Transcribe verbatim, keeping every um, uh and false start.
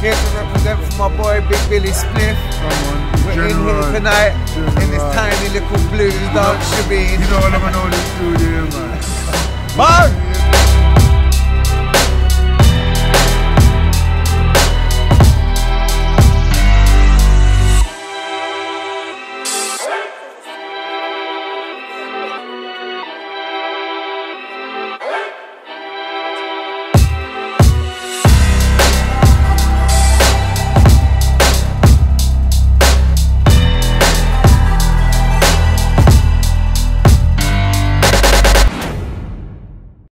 Here to represent for my boy Big Billy Spliff. We're General, in here tonight General. in this tiny little blues dance, Shabine. You know what I'm gonna do this studio, man. Bang!